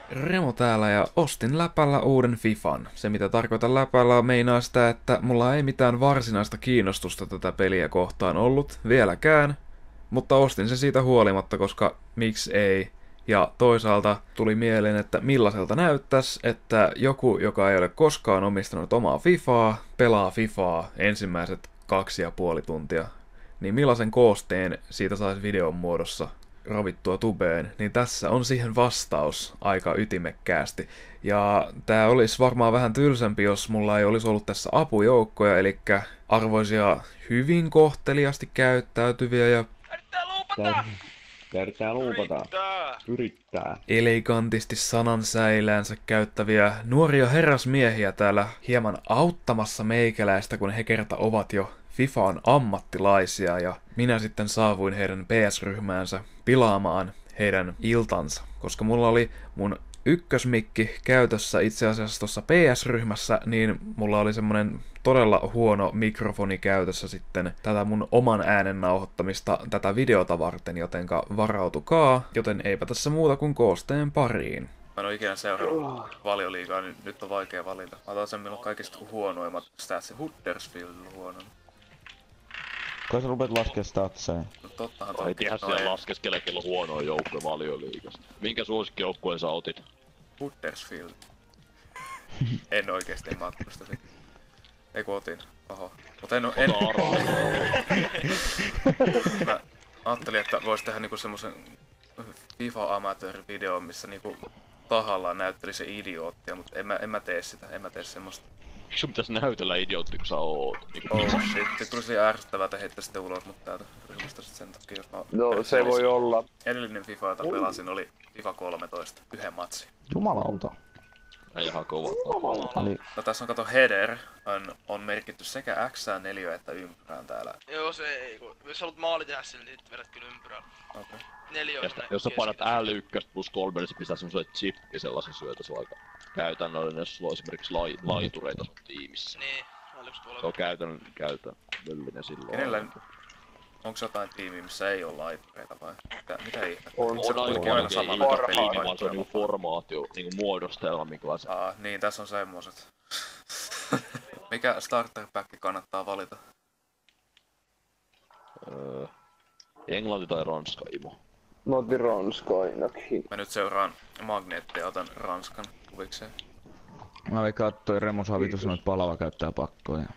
Remo täällä ja ostin läpällä uuden Fifan. Se mitä tarkoitan läpällä meinaa sitä, että mulla ei mitään varsinaista kiinnostusta tätä peliä kohtaan ollut vieläkään. Mutta ostin sen siitä huolimatta, koska miksi ei. Ja toisaalta tuli mieleen, että millaiselta näyttäisi, että joku, joka ei ole koskaan omistanut omaa Fifaa, pelaa Fifaa ensimmäiset 2,5 tuntia. Niin millaisen koosteen siitä saisi videon muodossa ravittua tubeen, niin tässä on siihen vastaus aika ytimekkäästi. Ja tää olisi varmaan vähän tylsempi, jos mulla ei olisi ollut tässä apujoukkoja, eli arvoisia hyvin kohteliasti käyttäytyviä ja Yrittää luupata. Yrittää. elegantisti sanansäiläänsä käyttäviä nuoria herrasmiehiä täällä hieman auttamassa meikäläistä, kun he kerta ovat jo FIFAn ammattilaisia, ja minä sitten saavuin heidän PS-ryhmäänsä pilaamaan heidän iltansa, koska mulla oli mun ykkösmikki käytössä itse asiassa tuossa PS-ryhmässä, niin mulla oli semmonen todella huono mikrofoni käytössä sitten tätä mun oman äänen nauhoittamista tätä videota varten, jotenka varautukaa, joten eipä tässä muuta kuin koosteen pariin. Mä en oo ikinä seurannut Valioliigaa, niin nyt on vaikea valita. Mä otan sen milloin kaikista huonoimmat statsit. Huddersfield on huono. Kai sä rupet laskea statseja. No tottahan Ei tiedä siellä laskeskele, kello huonoa joukkoja Valioliigasta. Minkä suosikkijoukkueen sä otit? Huddersfield. En oikeesti, en mä ottanut sitä sitten. Ei kun otin. Oho. Mut en Mä ajattelin, että vois tehdä niinku semmosen FIFA Amateur-videon, missä niinku tahallaan näytteli se idioottia, mut en mä tee sitä, en mä tee semmoista. Miksi sun pitäis näytellä idiootti, kun sä oot? Oh shit, sit tuli se ärsyttävää, että heitte sitten ulos mut täältä ryhmästä sit sen takia, jos mä... No se voi olla. Edellinen FIFA, jota pelasin, oli FIFA 13, yhden matsi. Jumalauta. Ei ihan kova. Eli No tässä on kato header, on merkitty sekä X, 4 että ympyrään täällä. Joo, se ei. Jos haluat maali tehdä sille, niin vedät kyllä ympyrään. Okei. 4 on Jos sä painat L1 plus 3, niin se pistää semmosen chippi sellaisen syötä. Se on aika käytännöllinen, jos sulla on esimerkiksi laitureita sun tiimissä. Niin, L1 tuolla. Se on käytännöllinen silloin. Kenellä... Onks jotain tiimiä, missä ei oo laitureita vai? Mitä ihmettä? On Se On kuitenkin aina sama aina mitä parhaat. tiimi, vaan se on niinku formaatio, niinku muodostelma, minkälaisen. Niin tässä on semmoset. Mikä starter pack kannattaa valita? Englanti tai Ranska, Imo? Mä otin Ranska ainakin. Mä nyt seuraan magneettia ja otan Ranskan kuvikseen. mä olin katsoin Remo saa vitus noit palava käyttää pakkoja.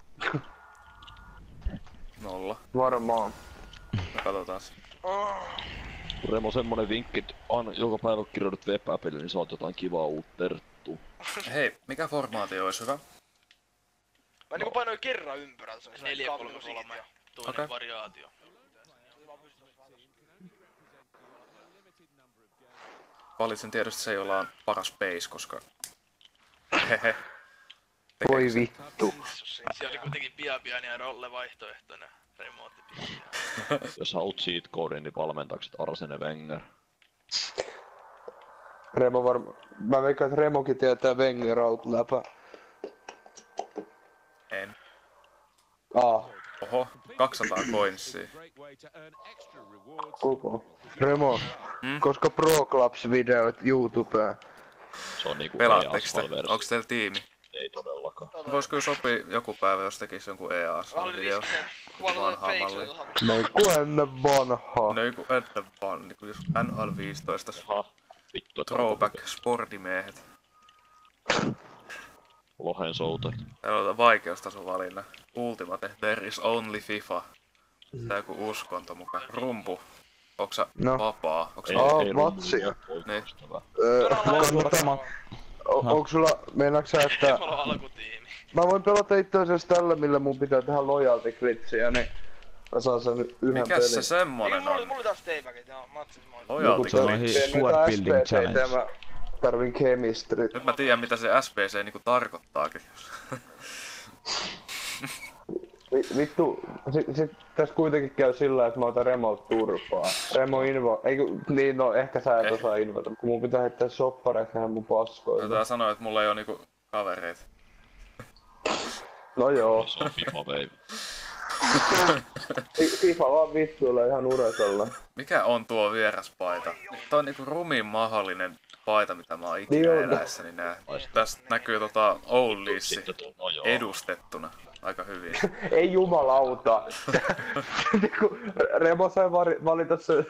0. Varmaan. Me katsotaan se. Remo, semmonen vinkki, että aina joka päivä kun kirjoitat web-appille, niin saat jotain kivaa uutta terttua. Hei, mikä formaatio olisi hyvä? Mä niinku painoin kerran ympyrää, se on 4, 3, 3 ja toinen Okei. variaatio. Valitsen tietysti se, jolla on paras base, koska... Hehe. Voi vittu. Siellä oli kuitenkin Biabian ja Rolle vaihtoehtoinen remote. Jos haluat cheat codin, niin valmentakset Arsene Wenger. Remo mä veikkaan, että Remokin tietää Wenger out läpä. En. Ah, Oho, 200 coinsia. koko. Remo, Hmm? koska Pro Clubs videot YouTubeen. Se on niinku Pelaatteko te? EA-versio. Onks teillä tiimi? Ei todellakaan. Vois kyllä sopii joku päivä, jos tekis jonkun EA-video. Vanhaa mallia. Niinku ennen vanhaa. No joku ennen vaan, niinku jos NHL 15. Aha, vittu, että Throwback sportimiehet. Lohen soutajat. Täällä on vaikeustason valinna. Ultimate, there is only FIFA. Tää joku uskonto mukaan. Rumpu. Onks sä No. vapaa? Onks sä... Vatsia. Niin. Onks sulla, meinaatko sä, että... Mulla on alkutiimi. Mä voin pelata itse asiassa tällä, millä mun pitää tehdä loyalty gritsiä, niin mä saan sen yhden Mikäs se pelin. semmonen Mulla on? oli taas teipakit, joo, mä otin sen Lojalti Se on glitch. Teen Sword näitä Building SPC:tä ja Challenge. mä tarvin chemistry. Nyt mä tiedän mitä se SPC niinku tarkoittaakin. Vittu, sit tässä kuitenkin käy sillä, että mä otan remote turpaa. Remo invo, niin no ehkä sä et osaa invota, kun mun pitää heittää soppareet näihin mun paskoille. Tää sanoo, että mulla ei oo niinku kavereita. No joo, Se on FIFA baby. FIFA vaan vittuilla ihan uresella. Mikä on tuo vieraspaita? Tää on niinku rumin mahdollinen paita, mitä mä oon ikinä Niin on. eläessäni nähnyt. Tästä näkyy Old Leassi Sitten no joo. edustettuna aika hyvin. Ei jumalauta. Niinku Remo sai valita se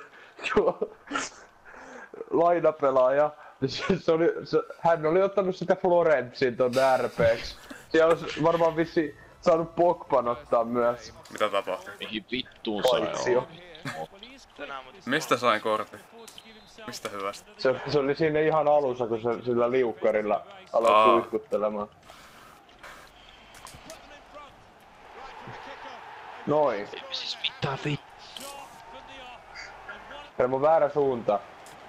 lainapelaaja. Hän oli ottanut sitä Florentsin tonne RP:ksi. Siellä olisi varmaan vissi saanut Pogban ottaa myös. Mitä tapahtui? Mihin vittuun sai Paitsio. Tänään muuten. Mistä sain kortin? Mistä hyvästä? Se oli siinä ihan alussa, kun se sillä liukkarilla aloi kuiskuttelemaan. Noin. Siis mitä vittu? Remo väärä suunta.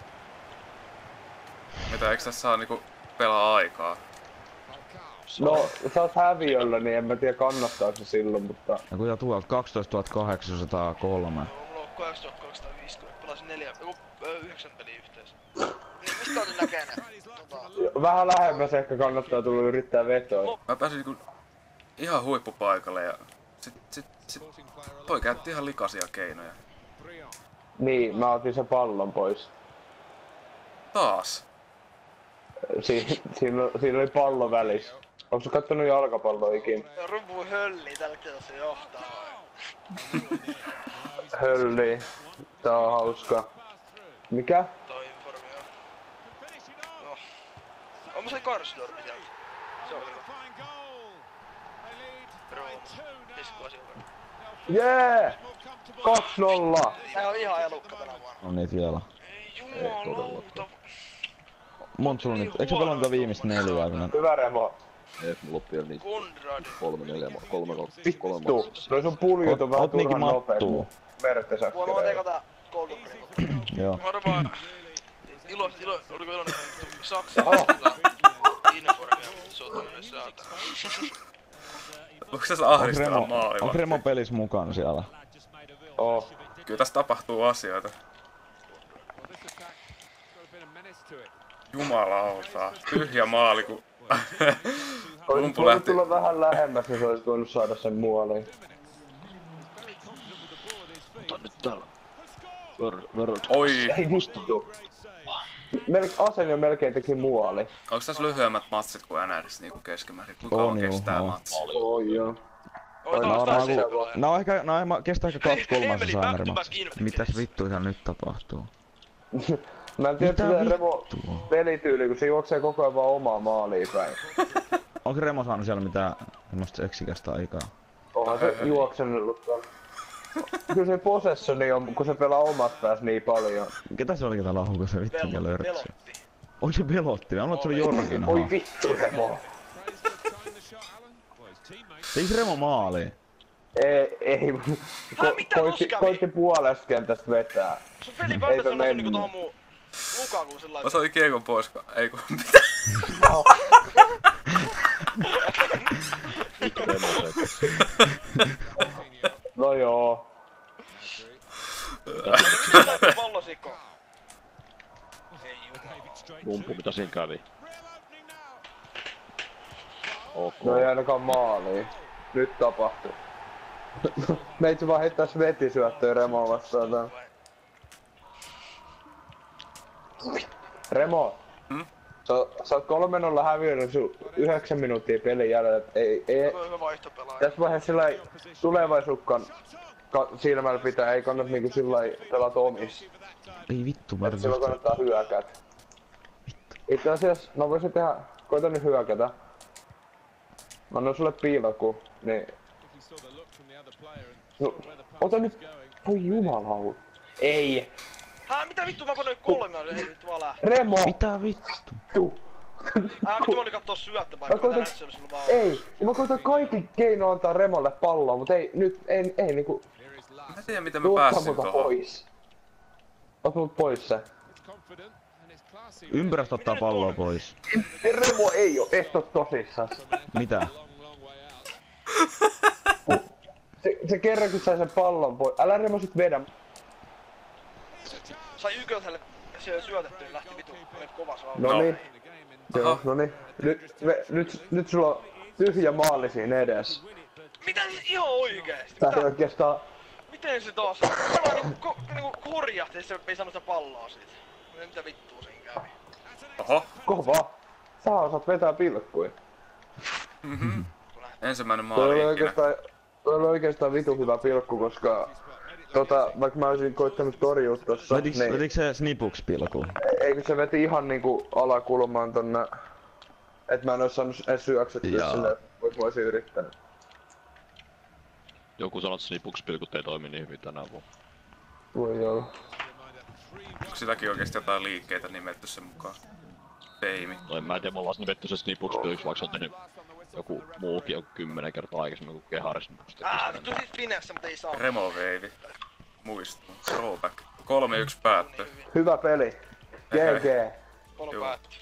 Mitä, eikö tässä saa niinku pelaa aikaa? No, sä oot häviöllä, niin en mä tiedä kannattaako se silloin, mutta... Ja kun tuolta 12 803. Mulla on 8250, pelasin 9 peliä yhteensä. Niin mistä olin näkee ne? Vähän lähemmäs ehkä kannattaa tulla yrittää vetoa. Mä pääsin niinku ihan huippupaikalle ja sit toi käytti ihan likaisia keinoja. Niin, mä otin sen pallon pois. Taas. Siinä oli pallo välissä. Onko sä kattonut jalkapalloa ikinä? Rumpu hölli, tällä kertaa se johtaa vai? Hölli. Tää on hauska. Mikä? Toi informi on. No. On mä se Karsdorpi sieltä. Se on hyvä. Rooma. Iskua silloin. Jee! 2-0! Tää on ihan elukka tänä vuonna. On niitä vielä. Ei jumalauta. Monta sulla nyt? Eikö sä pelannut tätä viimeistä 4 aikana? Hyvä Remo. Ei, mulla on vielä niitä Konrad. 3 Vittu. Noi sun puljut on vähän Oot niinkin turhan nopeet. mattuu. Vuonna mä tein tää Golden Joo. Varmaan oliko iloinen Saksa Oh. informia, mutta se on tämmönen saata. Onko tässä ahdistava maali? Onko Remo pelis mukana siellä? Oh. Kyllä tässä tapahtuu asioita. Jumalauta. Tyhjä maali, kun Oisit Rumpu voinut lähti. tulla vähän lähemmäs, niin sä olisit voinut saada sen muoliin. Ota nyt täällä. Oi, Ei vittu. Aseni on melkein teki muoli. onks tässä lyhyemmät matsit kuin NRS niinku keskimäärin? Kuinka On kauan juu, kestää on. matsi? Oi joo. Oi No taas varmaan taas no ehkä, kestää ehkä 2/3 Emeli, saameri back to back matsi. invictus. Mitäs vittua siellä nyt tapahtuu? Mä en tiedä, Mitä että Remo vittua? pelityyli, kun se juoksee koko ajan vaan omaa maaliin päin. Onko Remo saanut siellä mitään semmoista seksikästä aikaa? Onhan se juoksenut tuolla. Kyllä se possessioni on, kun se pelaa omassa päässä niin paljon. Ketä se oli ketä lahuko se vittu ja lörtsi? Velotti. Oli se Velotti? Mä luulen, että se oli Jorgin. Oi vittu Remo. Teikö Remo maali? Ei. Mitä tossa kävi? Koitti puolesta kentästä vetää. Sun pelin Eipä välttämättä on mennyt. niinku tohon muu Lukakuun sellainen. Mä sain kiekon pois, ei kun mitä? No joo. Pallosikko. Ei jumala. Rumpu, mitä siinä kävi? Ok. No ei ainakaan maaliin. Nyt tapahtuu. Meitä vaan heittäis vetisyöttöä Remoa vastaan tän. Remo. Sä oot 3-0 häviönyt sun 9 minuuttia pelin jäljellä. Ei, Hyvä vaihtopelaaja. tässä vaiheessa sillai tulevaisuukkan silmällä pitää, ei kannata niinku sillai pelata omis. Ei vittu, mä Silloin kannattaa hyökätä. Itse asiassa, mä voisin tehdä, koita nyt hyökätä. Mä annan sulle piiloku, niin... No, ota nyt... Voi jumalauta. Ei! Mitä vittu mä panoin 3 ei nyt vaan lähtee. Remo! Mitä vittu? Vittu mä olin kattoo syöttöpaikkaa, Mä koitan- tänään se oli sulla vaan. Ei! Mä koitan kaikki keino antaa Remolle palloa, mut ei, nyt, ei niinku... Mä en tiedä miten mä Tuuttaa pääsin multa tohon. pois. Ota mut pois se. Ympyrästä ottaa palloa pois. Remo ei oo, et oo tosissaan. Mitä? Se kerran kun sai sen pallon pois. Älä Remo sit vedä. Sai ykköselle se syötetty, niin lähti vitu. Oli kovas vaan. Noniin. Joo, Aha. noniin. Nyt sulla on tyhjä maali siinä edessä. Mitä ihan oikeesti? Tää ei oikeastaan... Miten se taas? Tämä niinku hurjahti, se ei saanut sitä palloa siitä. Mitä vittua siinä kävi? Oho. Kova! Sä osaat vetää pilkkuja. Ensimmäinen Toi maali oli ikinä. oikeastaan vitu hyvä pilkku, koska vaikka mä olisin koittanut torjua tossa, Vetikö se snipuks pilkuun? eikö se veti ihan niinku alakulmaan tonne, et mä en ois saanut edes syöksettyä Jaa. sinne, vois mä oisin yrittänyt. Joku sanoo, että Snipuks-pilkut ei toimi niin hyvin tänä vuonna. Voi olla. Onko sitäkin oikeesti jotain liikkeitä nimetty sen mukaan? Peimi. No en mä tiedä, me ollaan nimetty se Snipuks-pilkuksi, vaikka se on tehnyt joku muukin joku 10 kertaa aikaisemmin kuin Kehari Snipuks teki sitä. Vittu siis finessa, mutta ei saa. Removeivi. Muistuu. Throwback. 3-1 päättyi. Hyvä peli. GG. Polo Joo. päätty.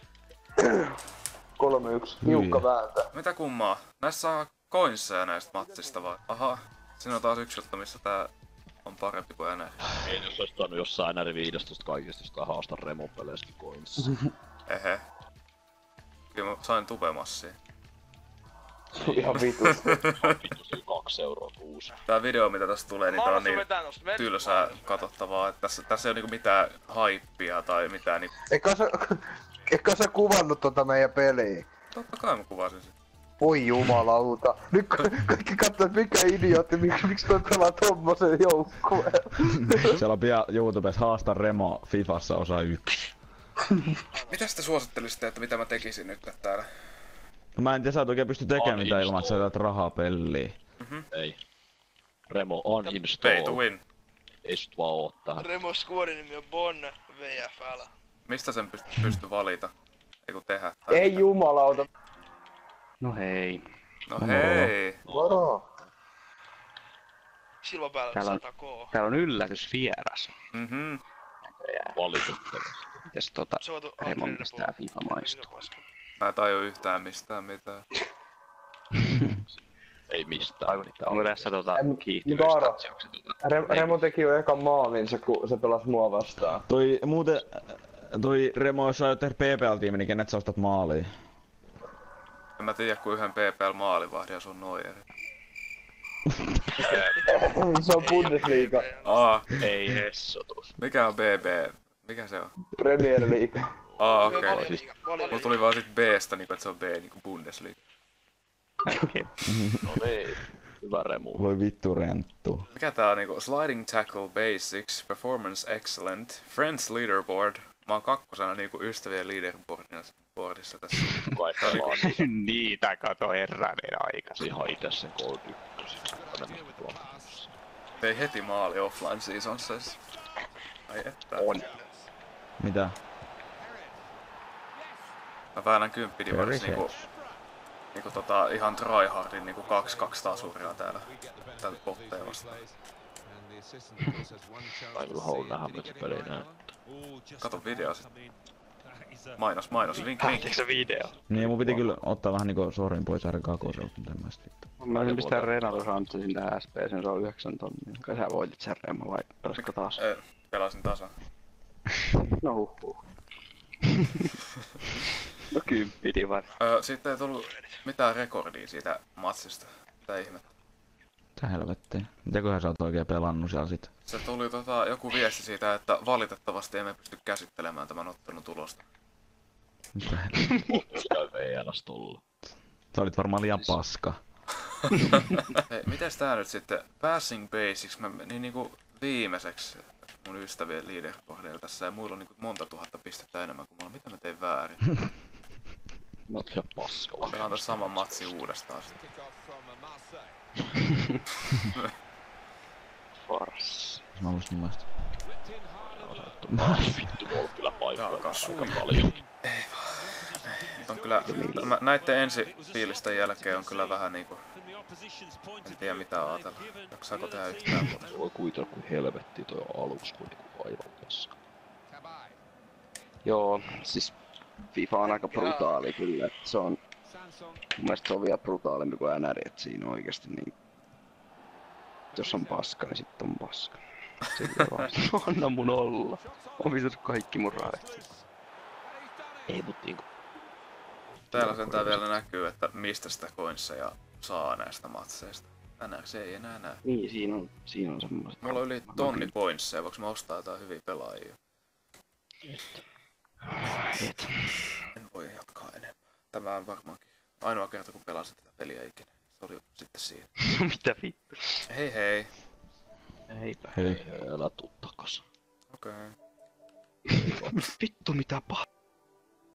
3-1. Niukka vääntö. Mitä kummaa? Näissä saa coinseja näistä matsista vai? Aha. Siinä on taas yksi juttu, missä tää on parempi kuin enää. Ei jos ois tainnut jossain NR 15 kaikista jostain haasta Remo-peleistä coins. Ehe. Kyllä mä sain tubemassia. Ihan vitusti. Vittu se 2 euroa kuusi. Tää video mitä tästä tulee, niin tää on niin vetää nosta tylsää katsottavaa, että tässä ei oo niinku mitään haippia tai mitään niin... Eikö sä kuvannut tota meidän peliä? Totta kai mä kuvasin sen. Voi jumalauta. Nyt kaikki katsoo, että mikä idiootti, miksi toi pelaa tommosen joukkueen. Siellä on pian YouTubessa haasta Remo Fifassa osa 1. Mitäs te suosittelisitte, että mitä mä tekisin nyt täällä? No mä en tiedä, sä et oikein pysty tekemään mitään ilman, että sä Uninstall. jätät rahaa peliin. Ei. Remo uninstall. Pay to win. Ei sut vaan oo tähän. Remo Squadin nimi on Bon VFL. Mistä sen pysty valita? Eiku tehdä. Ei jumalauta. No hei. No hei! Varo. Silloin päällä Täällä on- 100k. Täällä on yllätysvieras. Mhm. Valitettavasti. Mites Se on Remon pistää FIFA maistuu. Mä en taju yhtään mistään mitään. Ei mistään. Onko tässä Mutta Aaro, kiihtyvyystatseukset? Remo teki jo ekan maalinsa, kun se pelasi mua vastaan. Toi muuten, toi Remo, jos sä aiot tehdä PPL-tiimi, niin kenet sä ostat maaliin? En mä tiedä kuin yhden PPL maalivahdin ja sun Neueri. Se on Bundesliga, Ei hessotus. Mikä on BB? Mikä se on? Premier League. Okei. Mulla tuli vaan sit B:stä niinku, että se on B niinku Bundesliga. No niin. Hyvä Remu. Voi vittu renttu. Mikä tää on niinku? Sliding Tackle Basics, Performance Excellent, Friends Leaderboard. Mä oon kakkosena niinku ystävien leaderboardissa tässä. Kai pelaa Niitä kato herranen aikas. ihan itse sen Gold 1. Tei heti maali offline seasonsissa. Ai että. On. Mitä? Mä väännän 10 divarissa Very niinku ihan tryhardin niinku 2-2 tasuria täällä botteja vastaan. Tai kyllä haluan nähdä, mitä se peli näyttää. Kato video sit. Mainos, vink vink. Nähtiinkö se video? Niin mun piti kyllä ottaa vähän niinku sorin pois R2-selta, mutta en mä sit vittu. Mä olisin pistää Renato Sanchezin tähän SP, sen se on 9 tonnia. Kai sä voitit sen Remo vai pelasko taas? Pelasin tasan. No huhhuh. No 10 divari. Sitten ei tullut mitään rekordia siitä matsista. Mitä ihmettä. Mitä helvettiä? Mitäköhän sä oot oikein pelannut siellä sit? Se tuli joku viesti siitä, että valitettavasti emme pysty käsittelemään tämän ottelun tulosta. Mitä helvettiä? Sitä VNS tulla. Sä olit varmaan liian paska. Hei, mites tää nyt sitten? Passing Basics, mä menin niinku viimeiseksi mun ystävien leaderboardilla tässä ja muilla on niinku monta tuhatta pistettä enemmän kuin mulla. Mitä mä tein väärin? Mä oot ihan paskalla. Pelaan tässä saman matsi uudestaan sitten. Fars. Mä muistin mielestä. Vittu, mulla on kyllä paikkoja Jalka aika paljon. On kyllä, näitten ensi fiilisten jälkeen on kyllä vähän niinku... En tiedä mitä ajatella. Jaksaako tehdä yhtään muuta? Se voi kuvitella kuin helvetti toi aluksi kuin niinku aivan paska. Joo, siis FIFA on aika brutaali kyllä, että se on... Mun mielestä se on vielä brutaalimpi kuin NR, että siinä oikeesti niin... Jos on paska, niin sit on paska. Sillä vaan, anna mun olla. On visus kaikki mun rahat. Ei mut niinku. Täällä sentään vielä näkyy, että mistä sitä coinseja saa näistä matseista. NRC ei enää näy. Niin, siinä on semmoset... Mulla on yli tonni coinseja, voinko mä ostaa jotain hyviä pelaajia? Et. Tämä on varmaankin ainoa kerta, kun pelasin tätä peliä ikinä. Se oli sitten siinä. Mitä vittu? Hei hei. Eipä. Hei. Älä tuu takas. Okei. Vittu mitä pahaa.